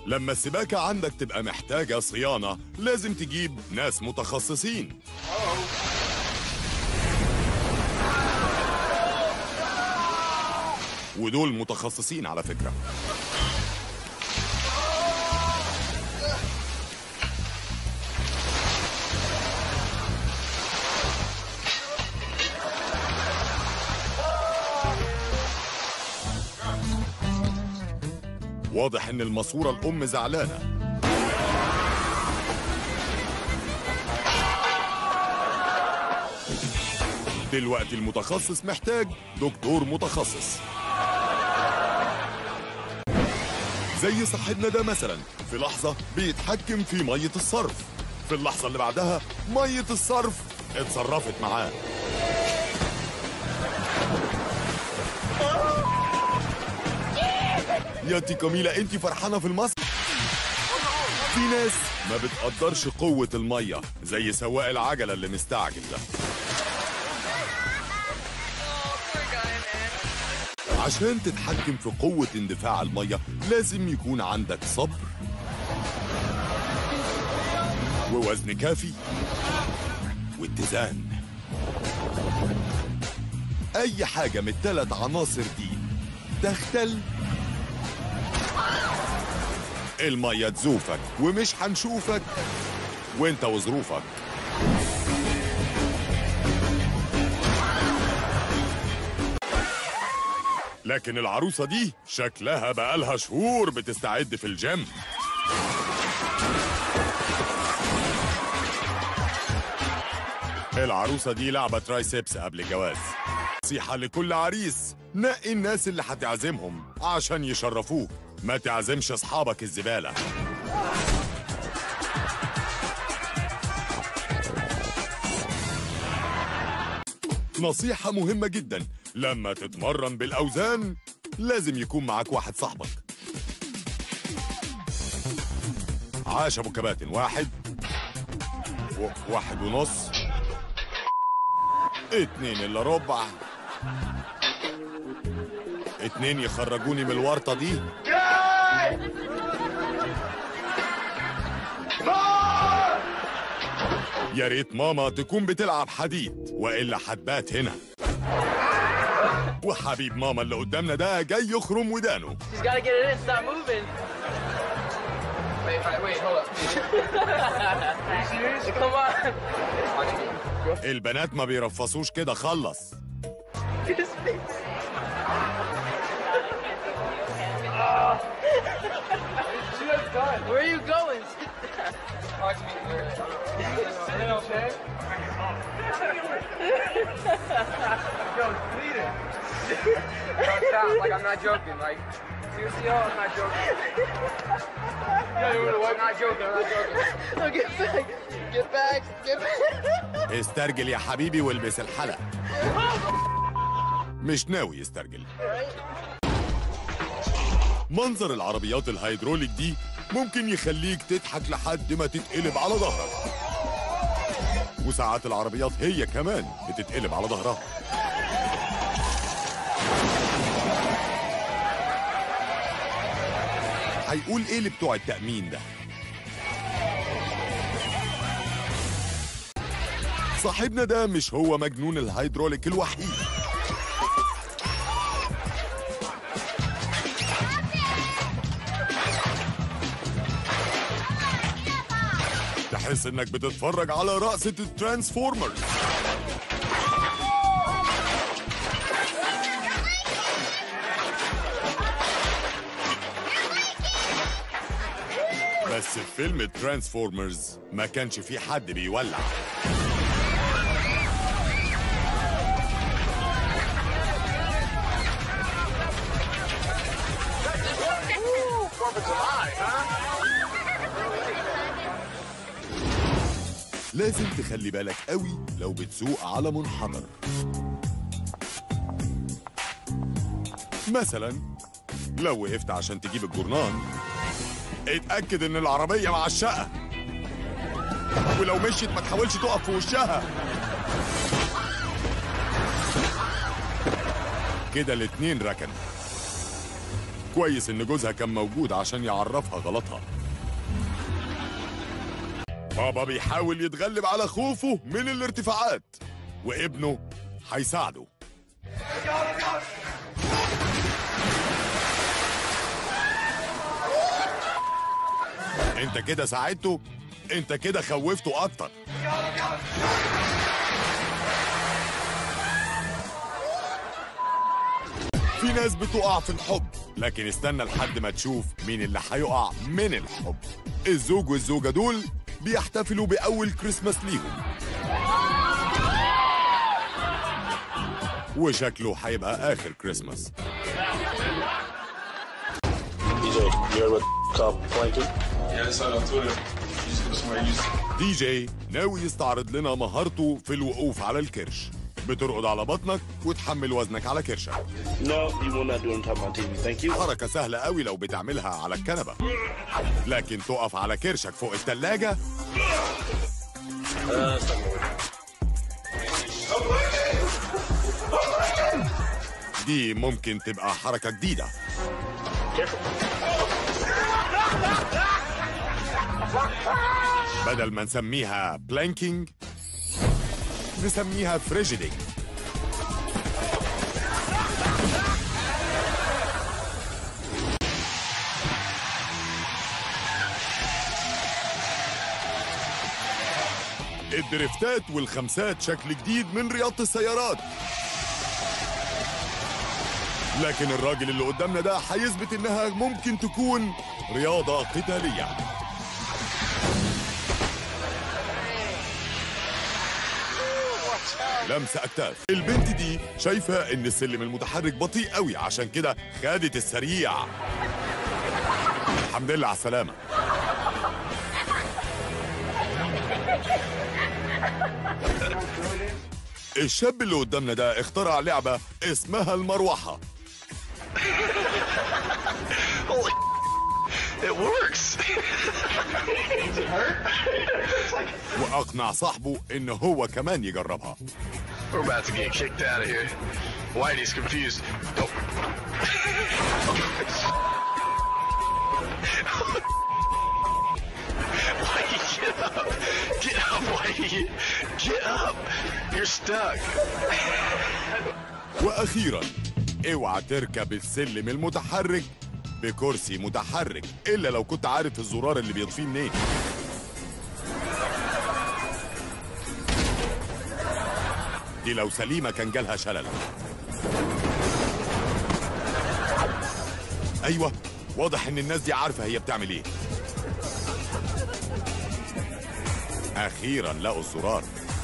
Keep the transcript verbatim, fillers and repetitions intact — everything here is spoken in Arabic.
لما السباكة عندك تبقى محتاجة صيانة لازم تجيب ناس متخصصين. ودول متخصصين على فكرة. واضح ان الماسورة الام زعلانة. دلوقتي المتخصص محتاج دكتور متخصص زي صاحبنا ده مثلا. في لحظة بيتحكم في مية الصرف، في اللحظة اللي بعدها مية الصرف اتصرفت معاه. يا تي كاميلا انتي فرحانة في المصر؟ في ناس ما بتقدرش قوة المية زي سواق العجلة اللي مستعجل ده. عشان تتحكم في قوة اندفاع المية لازم يكون عندك صبر ووزن كافي واتزان. أي حاجة من الثلاث عناصر دي تختل المية تزوفك ومش هنشوفك وانت وظروفك. لكن العروسة دي شكلها بقالها شهور بتستعد في الجيم. العروسة دي لعبة ترايسبس قبل الجواز. نصيحة لكل عريس: نقي الناس اللي هتعزمهم عشان يشرفوك، ما تعزمش اصحابك الزبالة. نصيحة مهمة جدا: لما تتمرن بالأوزان لازم يكون معاك واحد صاحبك. عاش أبو كباتن. واحد و... واحد ونص، اتنين إلا ربع، اتنين يخرجوني من الورطة دي. يا ريت ماما تكون بتلعب حديد وإلا هتبات هنا. وحبيب ماما اللي قدامنا ده جاي يخرم ودانه. البنات ما بيرفصوش كده. خلص. Where are you going? Yo, beat it. Stop, like I'm not joking, like seriously, yo, I'm not joking. Yo, I'm not joking, I'm not joking. No, get back, get back, get back. استرجل يا حبيبي والبس الحلق. مش ناوي يسترجل. منظر العربيات الهيدروليك دي ممكن يخليك تضحك لحد ما تتقلب على ظهرك، وساعات العربيات هي كمان بتتقلب على ظهرها. هيقول ايه اللي بتوع التأمين ده؟ صاحبنا ده مش هو مجنون الهيدروليك الوحيد. تحس انك بتتفرج على رقصة الترانسفورمرز. بس في فيلم الترانسفورمرز ما كانش في حد بيولع. لازم تخلي بالك قوي لو بتسوق على منحدر. مثلا لو وقفت عشان تجيب الجرنان اتأكد ان العربية مع الشقة، ولو مشيت ما تحاولش تقف في وشها. كده الاتنين ركنوا. كويس إن جوزها كان موجود عشان يعرفها غلطها. بابا بيحاول يتغلب على خوفه من الارتفاعات، وابنه هيساعده. انت كده ساعدته، انت كده خوفته اكتر. في ناس بتقع في الحب، لكن استنى لحد ما تشوف مين اللي هيقع من الحب. الزوج والزوجة دول بيحتفلوا بأول كريسماس ليهم، وشكله هيبقى آخر كريسماس. دي جي ناوي يستعرض لنا مهارته في الوقوف على الكرش. بترقد على بطنك وتحمل وزنك على كرشك. No, you will not do it on top of my T V. Thank you. حركة سهلة قوي لو بتعملها على الكنبة، لكن تقف على كرشك فوق التلاجة دي ممكن تبقى حركة جديدة. بدل ما نسميها بلانكينج نسميها فريجيدينج. الدريفتات والخمسات شكل جديد من رياضة السيارات، لكن الراجل اللي قدامنا ده هيثبت انها ممكن تكون رياضة قتالية. لمسة أكتاف. البنت دي شايفة إن السلم المتحرك بطيء قوي، عشان كده خدت السريع. الحمد لله على السلامة. الشاب اللي قدامنا ده اخترع لعبة اسمها المروحة. It works. وأقنع صاحبه إن هو كمان يجربها. We're about to get kicked out of here. Whitey's confused. Oh. Whitey, get up. Get up, Whitey. Get up. You're stuck. وأخيراً اوعى تركب السلم المتحرك بكرسي متحرك، إلا لو كنت عارف الزرار اللي بيطفيه منين. دي لو سليمة كان جالها شلل. أيوة، واضح إن الناس دي عارفة هي بتعمل إيه. أخيراً لقوا الزرار.